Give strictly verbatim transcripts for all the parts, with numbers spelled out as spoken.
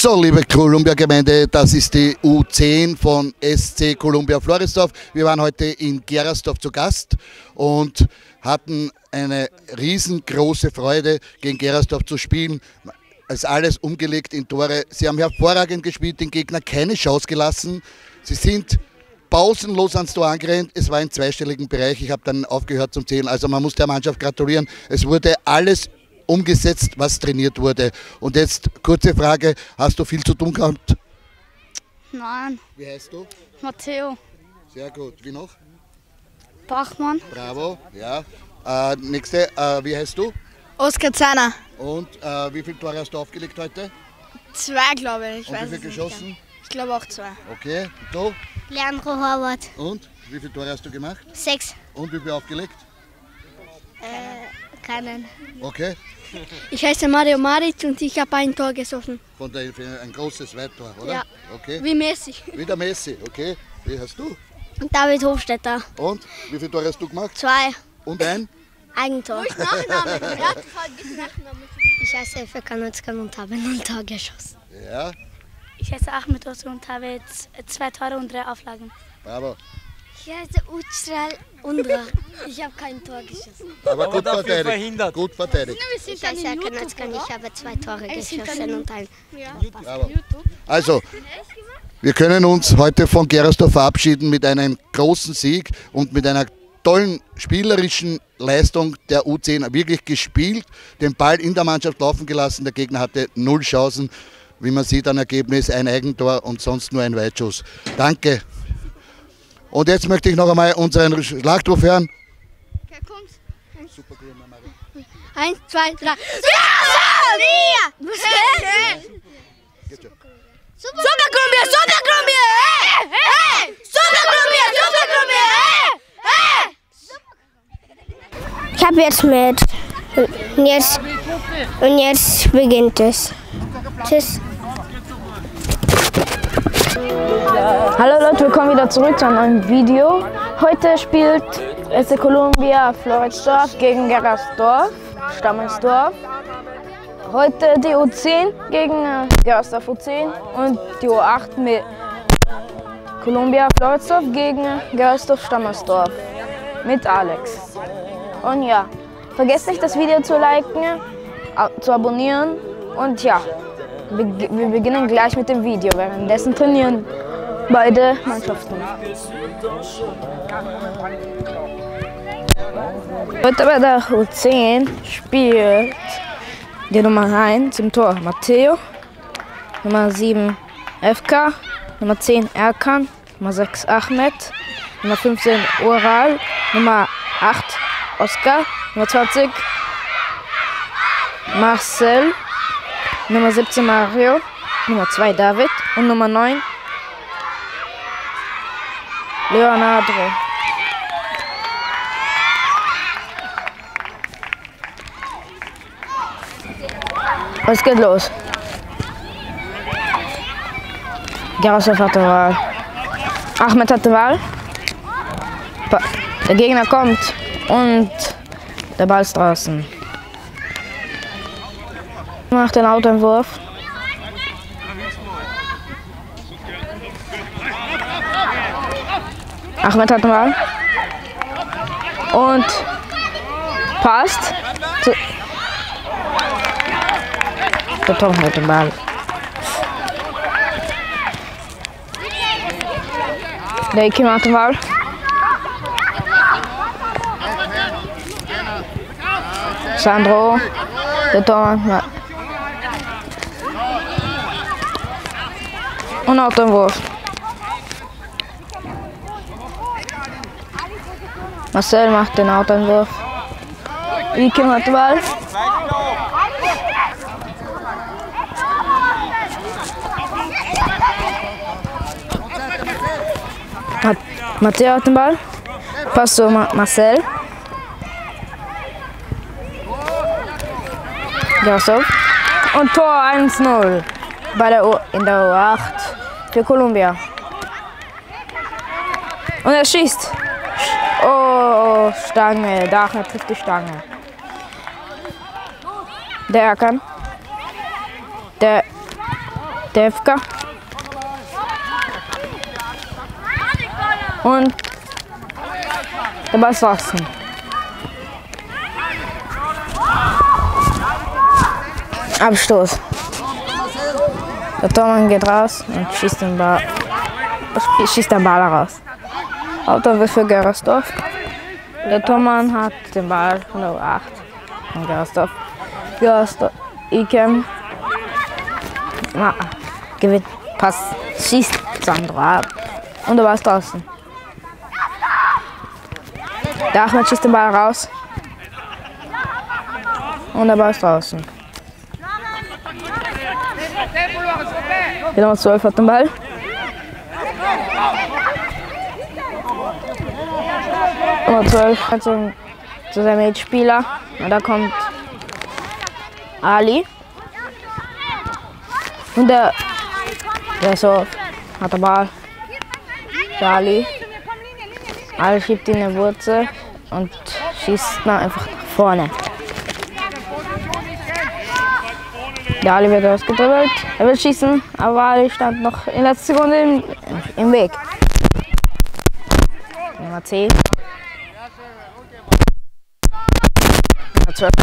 So, liebe Columbia-Gemeinde, das ist die U zehn von S C Columbia Floridsdorf. Wir waren heute in Gerasdorf zu Gast und hatten eine riesengroße Freude, gegen Gerasdorf zu spielen. Es ist alles umgelegt in Tore. Sie haben hervorragend gespielt, den Gegner keine Chance gelassen. Sie sind pausenlos ans Tor angerannt. Es war im zweistelligen Bereich. Ich habe dann aufgehört zum Zählen. Also man muss der Mannschaft gratulieren. Es wurde alles umgesetzt, was trainiert wurde. Und jetzt kurze Frage, hast du viel zu tun gehabt? Nein. Wie heißt du? Matteo. Sehr gut. Wie noch? Bachmann. Bravo, ja. Äh, nächste, äh, wie heißt du? Oskar Zahner. Und äh, wie viele Tore hast du aufgelegt heute? Zwei, glaube ich. ich Und weiß wie viel es geschossen? Nicht. Ich glaube auch zwei. Okay, und du? Leandro Horvath. Und wie viele Tore hast du gemacht? Sechs. Und wie viel aufgelegt? Äh, keinen. Okay, Ich heiße Mario Maric und ich habe ein Tor geschossen. von der, ein großes Weittor, oder? Ja. Okay. Wie Messi. Wieder Messi, okay. Wie hast du? David Hofstetter. Und wie viele Tore hast du gemacht? Zwei. Und ein? Eigentor. Nachname. Ich heiße Efe Kanutzkan und habe ein Tor geschossen. Ja, Ich heiße Ahmed Osu und habe jetzt zwei Tore und drei Auflagen. bravo. Ich heiße Utschral Undra. Ich habe kein Tor geschossen. Aber gut dafür verteidigt. verhindert. Gut verteidigt. Ich heiße Kanutzkan. Ich habe zwei Tore geschossen und ein Bravo. Also, wir können uns heute von Gerasdorf verabschieden mit einem großen Sieg und mit einer tollen spielerischen Leistung der U zehn. Wirklich gespielt, den Ball in der Mannschaft laufen gelassen. Der Gegner hatte null Chancen. Wie man sieht, ein Ergebnis, ein Eigentor und sonst nur ein Weitschuss. Danke. Und jetzt möchte ich noch einmal unseren Schlachtruf hören. Super, Eins, zwei, drei. Super Columbia, Super Columbia! Hey! Hey! Super Columbia, Super Columbia! Hey! Ich habe jetzt mit. Und jetzt, und jetzt beginnt es. Tschüss. Hallo Leute, willkommen wieder zurück zu einem neuen Video. Heute spielt S C Columbia Floridsdorf gegen Gerasdorf, Stammelsdorf. Heute die U zehn gegen äh, Gerasdorf U zehn und die U acht mit Columbia Floridsdorf gegen äh, Gerasdorf Stammelsdorf mit Alex. Und ja, vergesst nicht das Video zu liken, ab zu abonnieren und ja, wir, wir beginnen gleich mit dem Video. Währenddessen trainieren beide Mannschaften. Heute bei der U zehn spielt die Nummer eins im Tor Matteo, Nummer sieben F K, Nummer zehn Erkan, Nummer sechs Ahmed, Nummer fünfzehn Ural, Nummer acht Oskar, Nummer zwanzig Marcel, Nummer siebzehn Mario, Nummer zwei David und Nummer neun Leonardo. Es geht los. Gerasdorf hat die Wahl. Ahmed hat die Wahl. Der Gegner kommt und der Ball ist draußen. Macht den Autoentwurf. Ahmed hat den Ball. Und passt. Der Tom hat den Ball. Der Iki macht den Ball. Sandro. Der Tom. Und Autoentwurf. Marcel macht den Autoentwurf. Iki macht den Ball. Matteo hat den Ball. Pass zu Marcel. Gerasdorf. Und Tor eins null bei der U in der U acht für Columbia. Und er schießt. Oh, Stange. Dachner trifft die Stange. Der Erkan. Der Der F K. Und der Ball ist draußen. Abstoß. Der Tormann geht raus und schießt den Ball, schießt den Ball raus. Auto für Gerasdorf. Der Tormann hat den Ball Nummer acht von Gerasdorf. Gerasdorf, Ikem, ah, gewinnt, Pass, schießt Sandro ab und der Ball ist draußen. Der Ahmed schießt den Ball raus und der Ball ist draußen. Die Nummer zwölf hat den Ball. Nummer zwölf hat zu, zu seinem Mitspieler. Und da kommt Ali. Und der, der so hat den Ball. Der Ali. Ali schiebt ihn in die Wurzel und schießt dann einfach nach vorne. Der Ali wird ausgedribbelt. Er will schießen, aber Ali stand noch in letzter Sekunde im, im Weg. Nummer zehn. Nummer zwölf.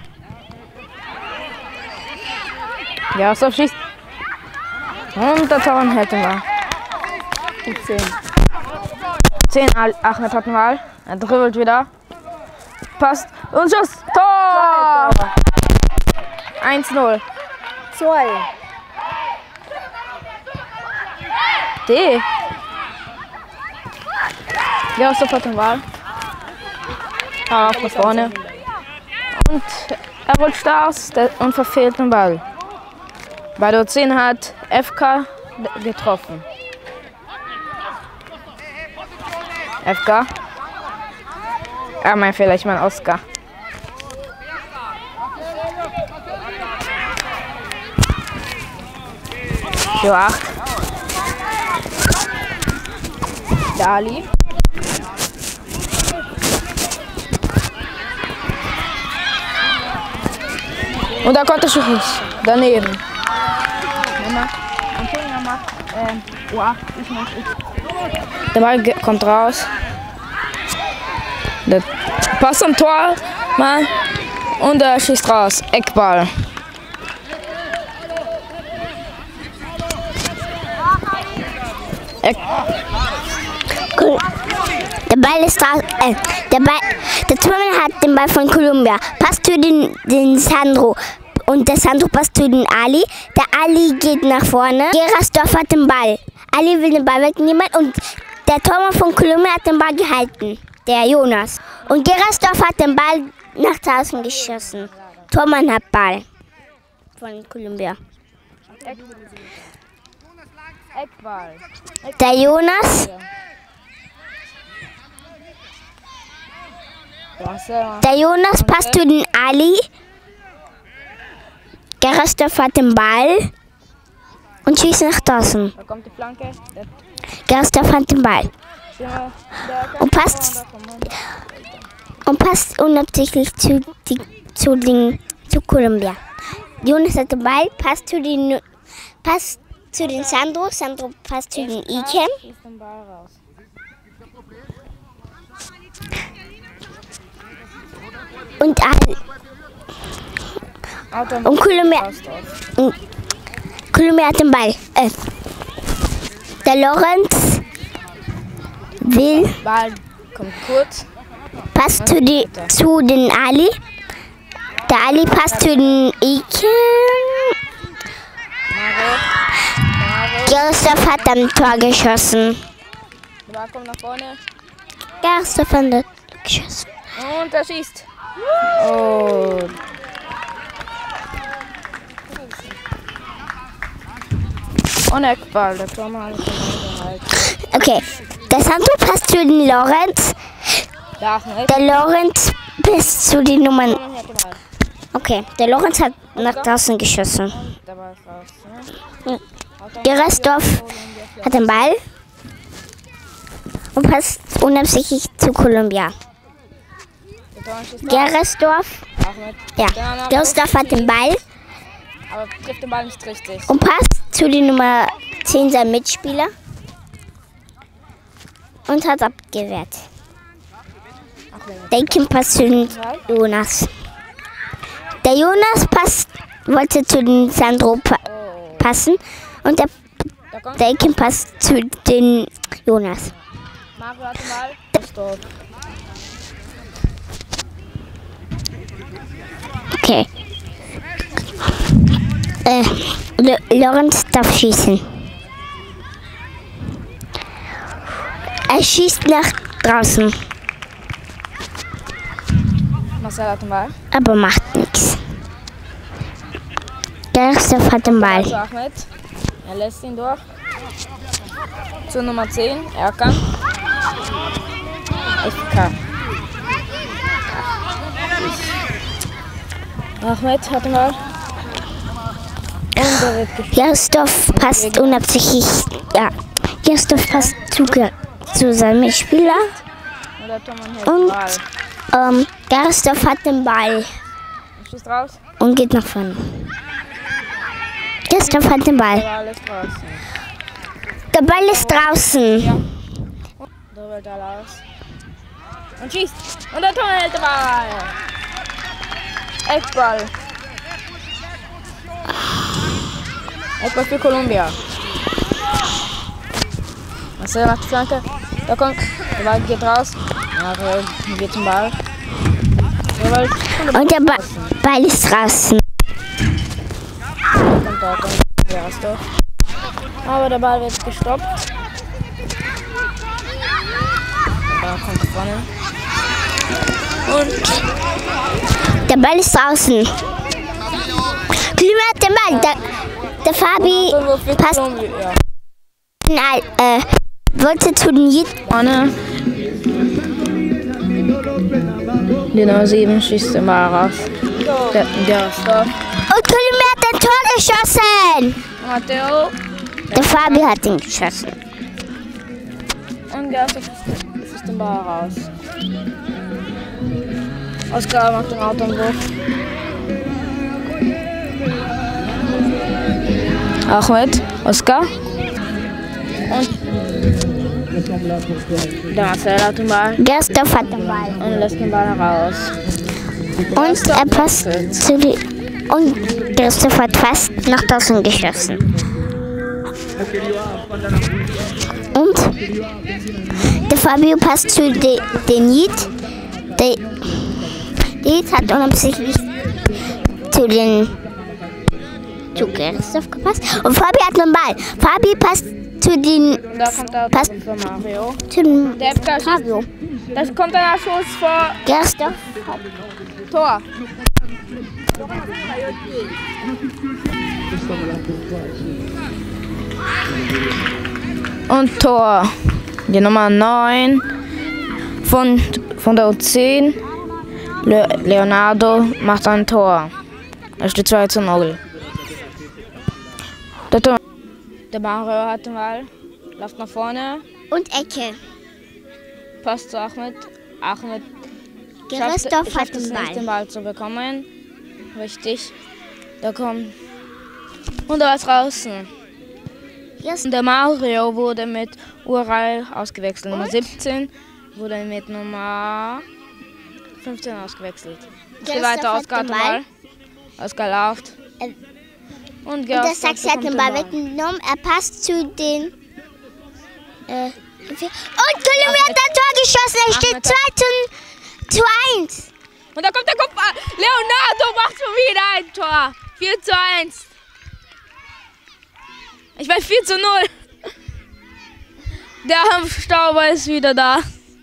Ja, so schießt. Und der Tormann hält den Ball. zehn. zehn, Ahmed hat den Ball. Er dribbelt wieder. Passt. Und Schuss. Tor! eins null. Zoll. D. Ja, sofort den Ball. Ah, nach vorne. Und er rutscht aus und verfehlt den Ball. Bei der zehn hat F K getroffen. F K. Ah, mein Fehler, ich meine Oscar. acht. Der Ali. Und da kommt der Schuss. Daneben. Mama. Mama. Ähm, U acht. Ich mach ich. Der Ball kommt raus. Der Pass am Tor. Mann. Und er schießt raus. Eckball. Cool. Der Ball ist raus. Äh, der Ball, der Tormann hat den Ball von Columbia. Passt für den, den Sandro. Und der Sandro passt zu den Ali. Der Ali geht nach vorne. Gerasdorf hat den Ball. Ali will den Ball wegnehmen und der Tormann von Columbia hat den Ball gehalten. Der Jonas. Und Gerasdorf hat den Ball nach draußen geschossen. Tormann hat Ball. Von Columbia. Eckball. Der Jonas. Der Jonas passt zu den Ali. Gerasdorf hat den Ball und schießt nach draußen. Da kommt die Flanke. Gerasdorf hat den Ball und passt und passt unabsichtlich zu, die, zu, den, zu Columbia. Jonas hat den Ball, passt zu den, passt zu den Sandro, Sandro passt zu den Ikem. Und Ali. Und Columbia, Columbia hat den Ball. Äh, der Lorenz will. Ball kommt kurz. Passt zu, die, zu den Ali. Der Ali passt zu den Ikem. Gerasdorf hat am Tor geschossen. Der Ball kommt nach vorne. Gerasdorf hat geschossen. Und er schießt. Oh. Und Eckball, der Tormann hat den Ball gehalten. Okay, der Sandro passt zu den Lorenz. Der Lorenz passt zu den Nummern. Okay, der Lorenz hat nach draußen geschossen. Gerasdorf hat den Ball und passt unabsichtlich zu Columbia. Gerasdorf, ja, Gerasdorf hat den Ball Aber trifft den Ball nicht richtig. Und passt zu die Nummer zehn, sein Mitspieler. Und hat abgewehrt. Der Kim passt zu den Jonas. Der Jonas passt, wollte zu den Sandro pa passen. Und der, der Kim passt zu den Jonas. Mario hat den Ball. Stopp. Okay. Äh, Lorenz darf schießen. Er schießt nach draußen. Marcel hat den Ball. Aber macht nichts. Gersthoff hat den Ball. Zu Ahmed. Er lässt ihn durch. Zur Nummer zehn. Erkan. F K. Ahmed hat den Ball. Und er wird gespielt. Gersthoff passt unabsichtlich. Ja. Gersthoff passt zu, zu seinem Spieler. Und der Tormann hält Und den Ball. ähm, Gersthoff hat den Ball Er schießt raus. und geht nach vorne. Gersthoff hat den Der Ball. Ball ist draußen. Der Ball ist draußen. Ja. Da wird er raus. Und schießt. Und der Tormann hält den Ball. Eckball. Eckball für Kolumbia. Marcel macht die Flanke. Da kommt. Der Ball geht raus. Mario geht zum Ball. Der Ball Und der ba Ball ist draußen. kommt da. Kommt der Gersthoff. Aber der Ball wird gestoppt. Der Ball kommt vorne. Und Der Ball ist draußen. Kolumbia hat den Ball. Der, der Fabi so für passt, Kolumbia. äh, wollte zu den Jit. Vorne. Die Nummer sieben schießt den Ball raus. Der Gersthoff. Und Kolumbia hat ein Tor geschossen. Matteo. Der Fabi hat ihn geschossen. Und Gersthoff schießt den Ball raus. Oskar macht den Autoanwurf. Ahmed, Oskar. Und der Marcel hat den Ball Gersthoff hat den Ball. und lässt den Ball raus. Und er passt zu die. Und Gersthoff hat fast nach draußen geschossen. Und der Fabio passt zu de, den Jit. Der Jit hat unabsichtlich zu den zu Gersthoff gepasst. Und Fabi hat den Ball. Fabi passt zu den. Da kommt der passt Autoanwurf für Mario. zu den Der F K Fabio. Das kommt ein Schuss vor Gersthoff. Tor. Und Tor. Die Nummer neun von, von der U zehn. Le Leonardo macht ein Tor. Es steht zwei zu null. Der, Tor. Der Mario hat den Ball. Läuft nach vorne. Und Ecke. Passt zu Ahmed. Ahmed Gersthoff schafft hat es den nicht, den Ball. Ball zu bekommen. Richtig. Da kommt. Und da ist draußen. Und der Mario wurde mit Ural ausgewechselt. Nummer siebzehn wurde mit Nummer fünfzehn ausgewechselt. Es geht Gersthoff weiter. hat Oskar hat den den Ball. Ball. Oskar läuft. Äh, Und Und der Gersthoff Sachse hat bekommt den Ball weggenommen. Er passt zu den. Äh, und Kolumbia hat ein Tor geschossen. Es steht Ahmed. zwei zu eins. Und da kommt der Kopfball. Leonardo macht schon wieder ein Tor. vier zu eins. Ich bin vier zu null. Der Hanfstauber ist wieder da.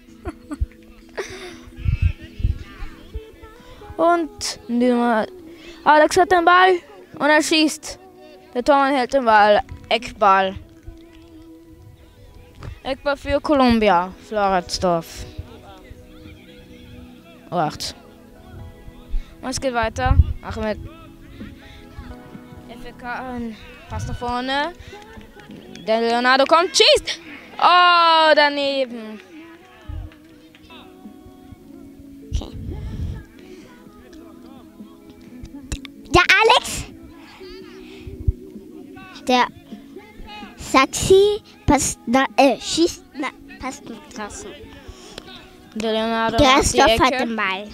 Und die Nummer Alex hat den Ball und er schießt. Der Tormann hält den Ball. Eckball. Eckball für Kolumbia. Floridsdorf. Oh, acht. Und es geht weiter. Ahmed. F K passt nach vorne. Der Leonardo kommt, schießt. Oh, daneben. Der Alex der Saxi passt na, äh, schießt na, passt nach draußen. Der Leonardo Gerasdorf hat den Ball.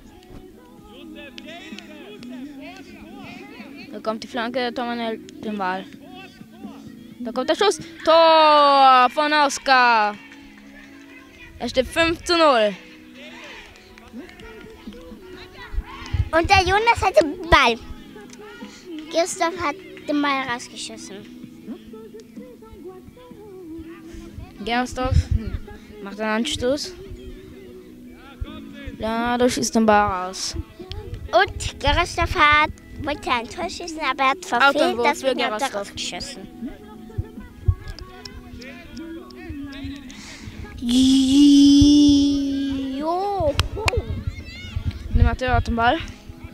Da kommt die Flanke, der Tormann hält den Ball. Da kommt der Schuss. Tor von Oskar. Es steht fünf zu null. Und der Jonas hat den Ball. Gerasdorf hat den Ball rausgeschossen. Gerasdorf macht einen Anstoß. Leonardo schießt den Ball raus. Und Gerasdorf hat wollte ein Tor schießen, aber er hat verfehlt, das wird darauf geschossen. Jo. Der Matteo hat den Ball.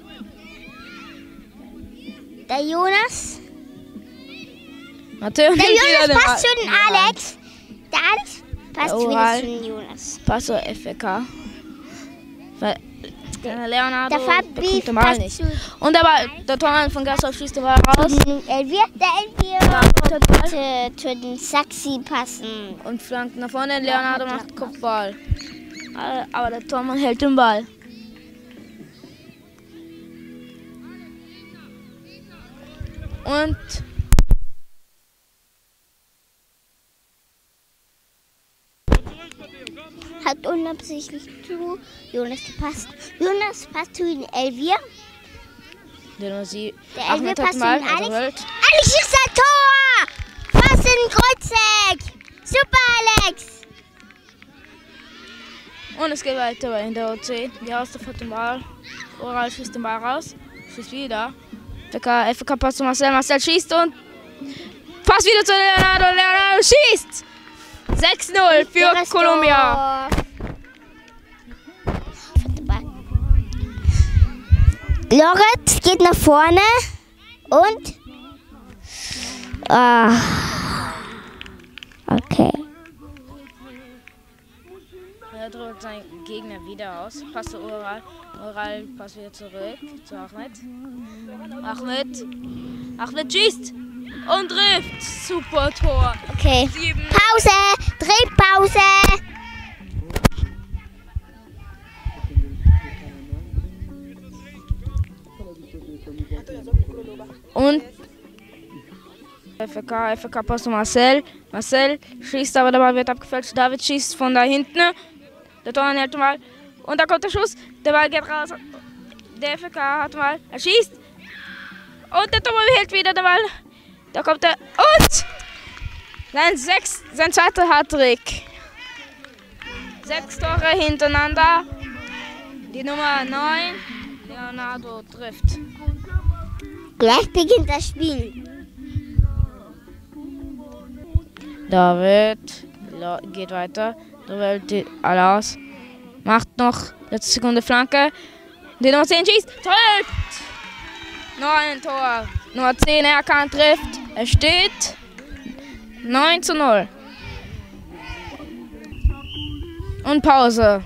Der Jonas. Matteo Der nimmt wieder den Jonas Ball. passt zu den Alex. Der Alex passt Der wieder Oral. zu den Jonas. Pass zur F K. Weil der Leonardo Der Fabi bekommt den Ball passt nicht. zu Und der, Ball, der Tormann von Gerasdorf schießt den Ball raus. den Elvier. Der Elvier wollte zu den Saxi passen. Und flankt nach vorne. Leonardo macht Kopfball. Aber der Tormann hält den Ball. Und Hat unabsichtlich zu Jonas gepasst. Jonas passt zu den Elvier. der nur sie. Der Elvier Ahmed hat passt den zu Ball. den Also Alex. hält. Alex schießt ein Tor! Was in Kreuzeck! Super, Alex! Und es geht weiter bei der O C. Gerasdorf hat den Ball. Oral schießt den Ball raus. Schießt wieder. F K, F K passt zu Marcel. Marcel schießt und passt wieder zu Leonardo. Leonardo schießt! sechs null für Gerasdorf. Kolumbia. Lorenz geht nach vorne und. Ah. Okay. Er drückt seinen Gegner wieder aus. Passt zu Oral. Oral passt wieder zurück zu Ahmed. Ahmed. Ahmed schießt und trifft. Super Tor. Okay. Sieben. Pause! Drehpause! Und F K, F K passt zu Marcel. Marcel schießt, aber der Ball wird abgefälscht. David schießt von da hinten. Der Tormann hält den Ball. Und da kommt der Schuss. Der Ball geht raus. Der F K hat den Ball. Er schießt. Und der Tormann hält wieder den Ball. Da kommt er. Und sein, sechs, sein zweiter Hattrick. Sechs Tore hintereinander. Die Nummer neun. Leonardo trifft. Gleich beginnt das Spiel. David geht weiter. David Alas macht noch letzte Sekunde Flanke. Die Nummer zehn schießt. Trifft! Noch ein Tor. Nummer zehn Erkan trifft. Es steht neun zu null. Und Pause.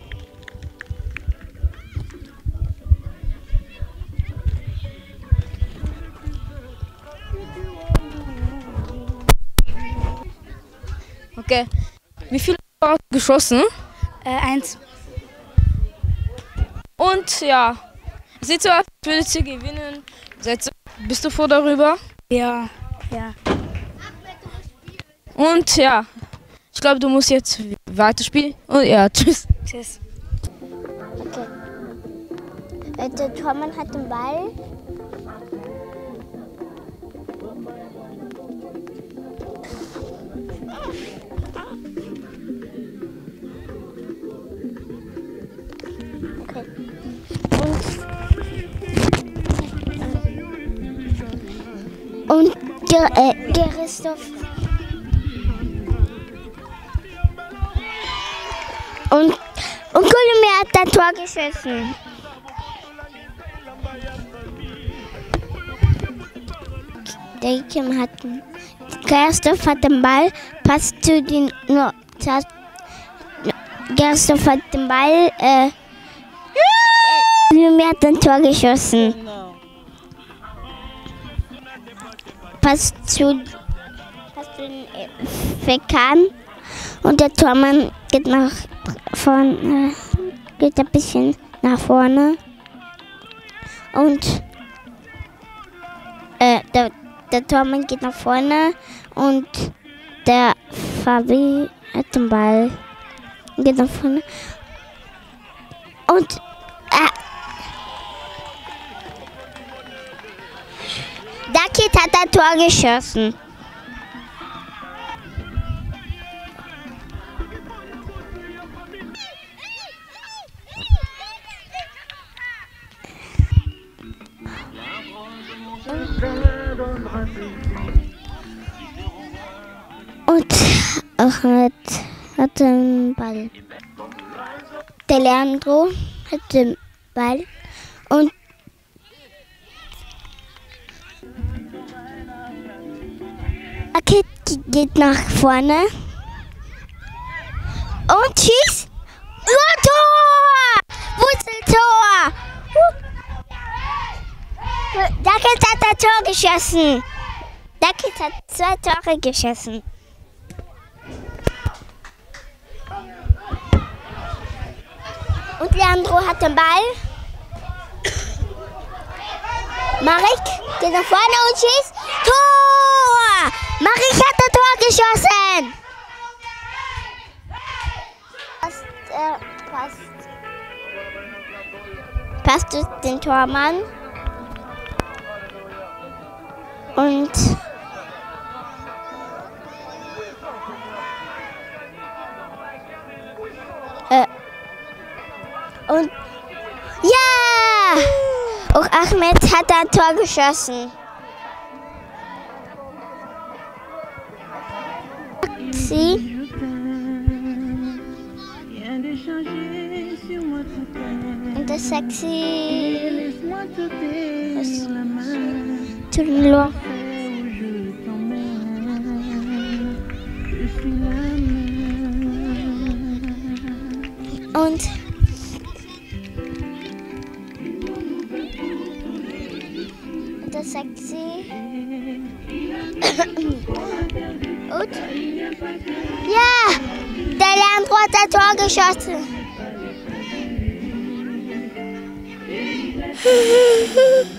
Okay. Wie viele Tore hast du geschossen? Äh, eins. Und ja, sieht so aus, als würdest du gewinnen. Seid- Bist du froh darüber? Ja. Ja. Und ja, ich glaube, du musst jetzt weiterspielen. Und ja, tschüss. Tschüss. Okay. Äh, Der Tormann hat den Ball. Okay. Und, und Ger äh, Gerasdorf. Und, und Kolumbia hat ein Tor geschossen. Der Kim hat Gerasdorf hat den Ball, passt zu den. No, Gerasdorf hat den Ball. Äh, Kolumbia hat ein Tor geschossen. passt zu, passt zu den Fäckern. Und der Tormann geht nach vorne, geht ein bisschen nach vorne. Und äh, der, der Tormann geht nach vorne und der Fabi hat den Ball, geht nach vorne. Und äh, der Kind hat ein Tor geschossen. Und Ahmed hat den Ball. Der Leandro hat den Ball. Und Akit geht nach vorne. Und schießt. Oh, Tor! Wurzeltor! Der Kind hat ein Tor geschossen. Der Kind hat zwei Tore geschossen. Und Leandro hat den Ball. Marek geht nach vorne und schießt. Tor! Marek hat ein Tor geschossen. Passt, äh, passt. Passt durch den Tormann. Und äh, und ja! Auch Ahmed hat ein Tor geschossen. Sie. Und das Sexy. Zu den Loch. Und das Sexy. Und ja, der Leandro hat ein Tor geschossen.